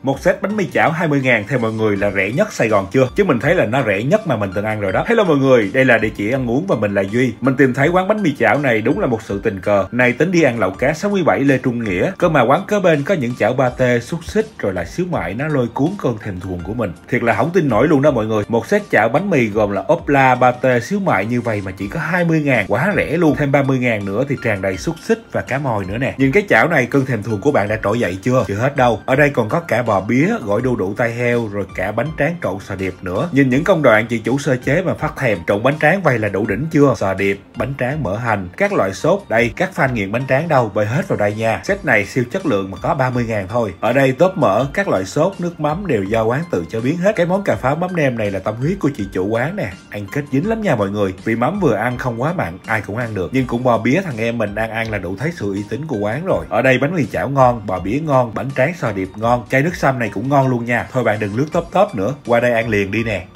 Một set bánh mì chảo 20.000 theo mọi người là rẻ nhất Sài Gòn chưa? Chứ mình thấy là nó rẻ nhất mà mình từng ăn rồi đó. Hello mọi người, đây là địa chỉ ăn uống và mình là Duy. Mình tìm thấy quán bánh mì chảo này đúng là một sự tình cờ. Này tính đi ăn lẩu cá 67 Lê Trung Nghĩa, cơ mà quán kế bên có những chảo pate, xúc xích rồi là xíu mại, nó lôi cuốn cơn thèm thuồng của mình. Thiệt là không tin nổi luôn đó mọi người. Một set chảo bánh mì gồm là ốp la, pate, xíu mại như vậy mà chỉ có 20.000, quá rẻ luôn. Thêm 30.000 nữa thì tràn đầy xúc xích và cá mòi nữa nè. Nhìn cái chảo này cơn thèm thuồng của bạn đã trỗi dậy chưa? Chưa hết đâu. Ở đây còn có cả bò bía, gỏi đu đủ tai heo rồi cả bánh tráng trộn sò điệp nữa. Nhìn những công đoạn chị chủ sơ chế mà phát thèm. Trộn bánh tráng vậy là đủ đỉnh chưa? Sò điệp, bánh tráng mỡ hành, các loại sốt. Đây, các fan nghiện bánh tráng đâu, bơi hết vào đây nha. Set này siêu chất lượng mà có 30.000 thôi. Ở đây top mỡ, các loại sốt, nước mắm đều do quán tự chế biến hết. Cái món cà pháo mắm nêm này là tâm huyết của chị chủ quán nè. Ăn kết dính lắm nha mọi người. Vì mắm vừa ăn không quá mặn, ai cũng ăn được. Nhưng cũng bò bía thằng em mình đang ăn là đủ thấy sự uy tín của quán rồi. Ở đây bánh mì chảo ngon, bò bía ngon, bánh tráng sò điệp ngon, chai nước sâm này cũng ngon luôn nha. Thôi bạn đừng lướt top nữa, qua đây ăn liền đi nè.